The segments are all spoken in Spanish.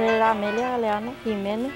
Era Amelia Galeano Jiménez.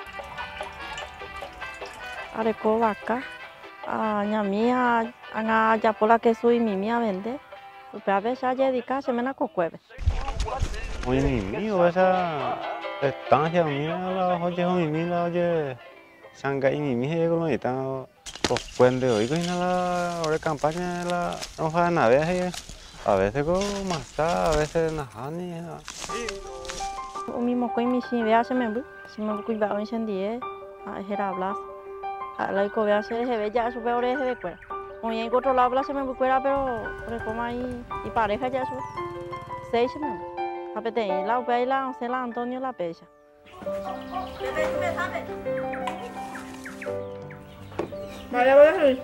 Areco vaca. Ñamía, anga ya por la que soy mi mía vende. A veces ya dedica semana cocueve. Oye, mío, esa estancia mía, la oye, mi la oye, Shanghai, mi llegó lo está, pues cuando hoy que la hora de campaña la roja nave a veces con masa, a veces najani. O mismo coi mi sin vea se me cuida hoy en día, era hablas. La ico vea se ve ya su peor es de cuera. Hoy en otro lado habla se me cuera, pero como ahí y pareja ya su. Seis se me. Apete la upeila, se la Antonio la pecha. María, voy a subir.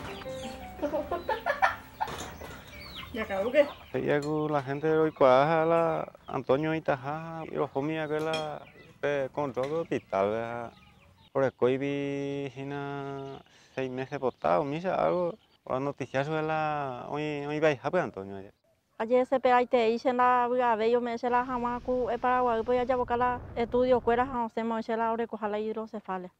¿Ya acabó qué? Ya que la gente hoy cuaja la Antonio y Taja, y los comía que la control del hospital, por el COVID, hina 6 meses postado, misa algo, la noticia sobre la hoy vais a ver Antonio. Ayer se pega y te dicen la viga, yo me dice la jamacu, es Paraguay, pues ya buscar la estudio, cuera, hacemos la hora coja la hidrocefalia.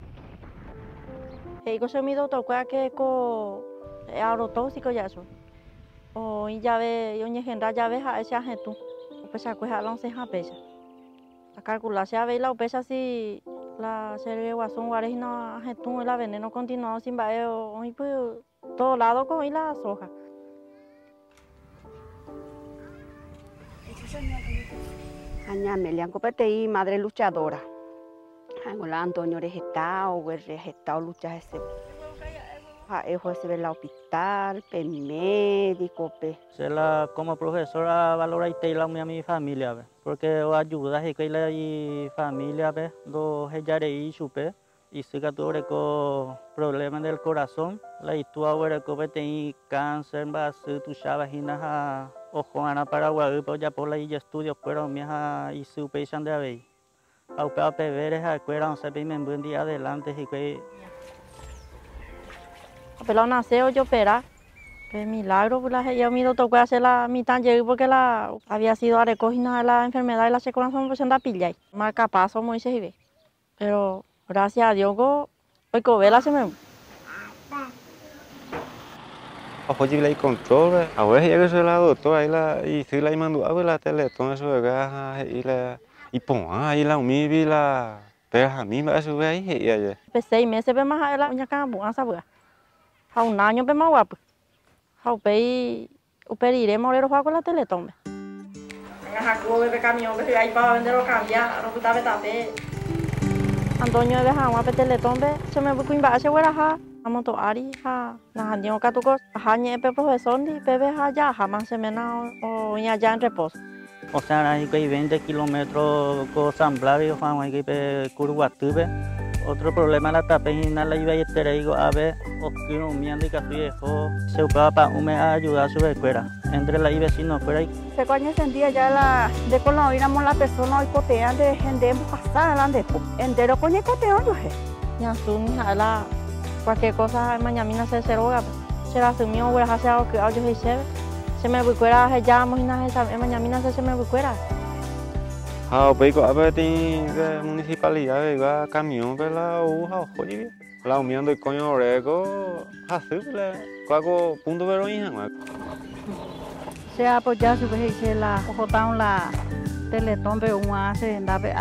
Y cosa mi doctor, cuera que co agrotóxico ya eso. O ya ve, yo ni genera ya ve a ese ajetu, pues ya cuesta la 11 pecha. A calcular se ve la pecha si la serie guasón guares no ajetu la veneno continuado sin baeo, hoy pues todo lado con y la soja. Aña Copetei, madre luchadora. Angola Antonio Regestao, lucha ese. Eso se ve el hospital, médico, Como profesora valora y la mi familia, porque ayuda y que la familia, dos ella supe y si que tuve problemas del corazón, la historia ahora que cáncer, base tu chavas ojo ana Paraguay, pues ya por la estudios pero mi y supe de ahí. Aunque peveres a cuera, se ve en buen día adelante y que Pero nació yo opera, pues milagro, pues yo mi doctor puede hacer la mitad llegué porque la había sido arecogida de la enfermedad y la secuencia pues anda pilla. Más capaz somos y se ve. Pero gracias a Dios hoy covela se me. Ojo, yo le control, a veces ya que soy la doctora y si la mandó a ver la tele, todo eso de gas y pon ahí la humilde la pero a mí me hace ver ahí y allá. Pues 6 meses pues más la uña campo, sabes. A un año pues más guapo. A operiremos ahora con la teletón. Jacobo de camión, que ahí para vender los cambiar, no puta betape. Antonio de Jama pe teletón se me buscó invase huera ja. Vamos to ari ja. Na handio katuko, ja ñepe profesor ni pepe ja ya jamás semana o ya en reposo. o sea, hay que 20 kilómetros con San Blavio, hay que Curuguatube. Otro problema la tapejina la iba a estar ahí a ver, o que no me han dicho que se ocupaba para ayudar a su escuela. Entre la y vecinos fuera ahí. Se coño sentía ya la de cuando íbamos la persona hoy cotean de gente pasar adelante. Entero coño cotean yo he. Ya su ni la cualquier cosa mañana se roga. Se la asumió o hace algo que yo se me recuerda ya mañana se me recuerda. Pues a ver, de municipalidad, va camión, la hoja, oye, la unión del coño oreco, así, cuaco punto de heroína. Se ha apoyado su vez y se la ojotaron la teletón, pero un hace,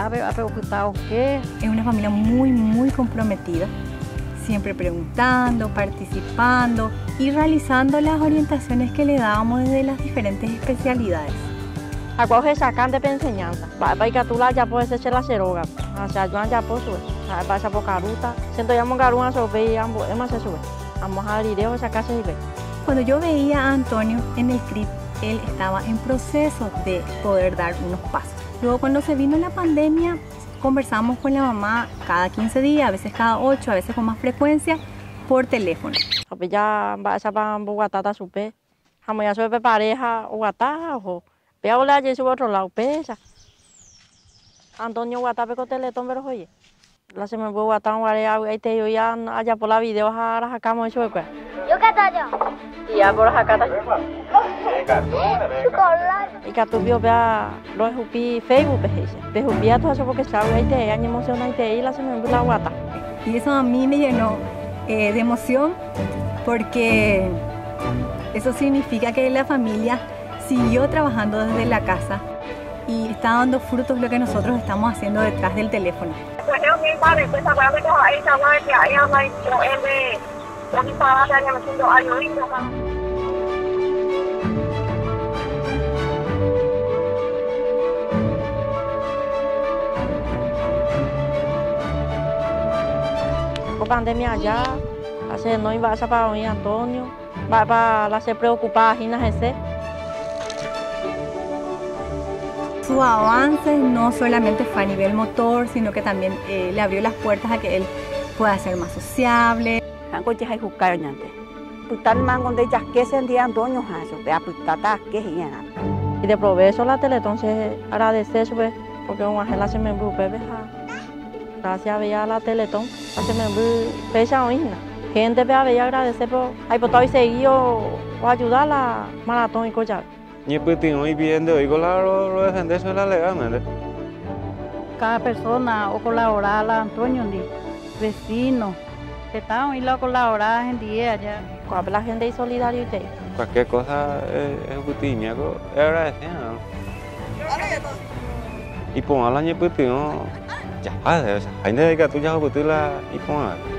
Es una familia muy comprometida, siempre preguntando, participando y realizando las orientaciones que le dábamos desde las diferentes especialidades. A coger sacan de enseñanza. Para que tú la ya puedes echar la ceroga. O sea, yo ya puedo subir. Para esa poca ruta. Siento ya mongaron a subir y ambos se sube. Vamos a abrir de esa casa y ve. Cuando yo veía a Antonio en el CRIP, él estaba en proceso de poder dar unos pasos. Luego cuando se vino la pandemia, conversamos con la mamá cada 15 días, a veces cada 8, a veces con más frecuencia, por teléfono. Ya esa para Bogotá supe. Vamos ya sube pareja Bogotá o ve a hablar de otro lado, pesa. Antonio Guatape con teletón, pero oye. La se me fue Guatán, ahí te yo ya allá por la video, ahora sacamos eso de cuál. Yo cata yo. Y ya por acá está. Y que tu vio vea lo escupí Facebook, te escupí a todo eso porque sabe ahí te año emocionante y la se me la guata. Y eso a mí me llenó de emoción porque eso significa que la familia siguió trabajando desde la casa y está dando frutos lo que nosotros estamos haciendo detrás del teléfono. Con pandemia ya, hace no iba a para hoy Antonio, va para la se preocupada Gina ese. Su avance no solamente fue a nivel motor, sino que también le abrió las puertas a que él pueda ser más sociable. Y de provecho la Teletón se agradece porque un ángel se me embrujó. Gracias a ver la Teletón, se me fecha hoy. Gente ve a ver agradecer por ahí por todo y seguido o ayudar a la maratón y collar. Y pues tengo muy bien de hoy lo defender eso legalmente. Cada persona o colaborar a Antonio, vecino, que están y la colaborar en día allá. Con la gente y solidario y Cualquier cosa es útil, es agradecer. Y por la año pues tengo ya, hay de que tú ya la y por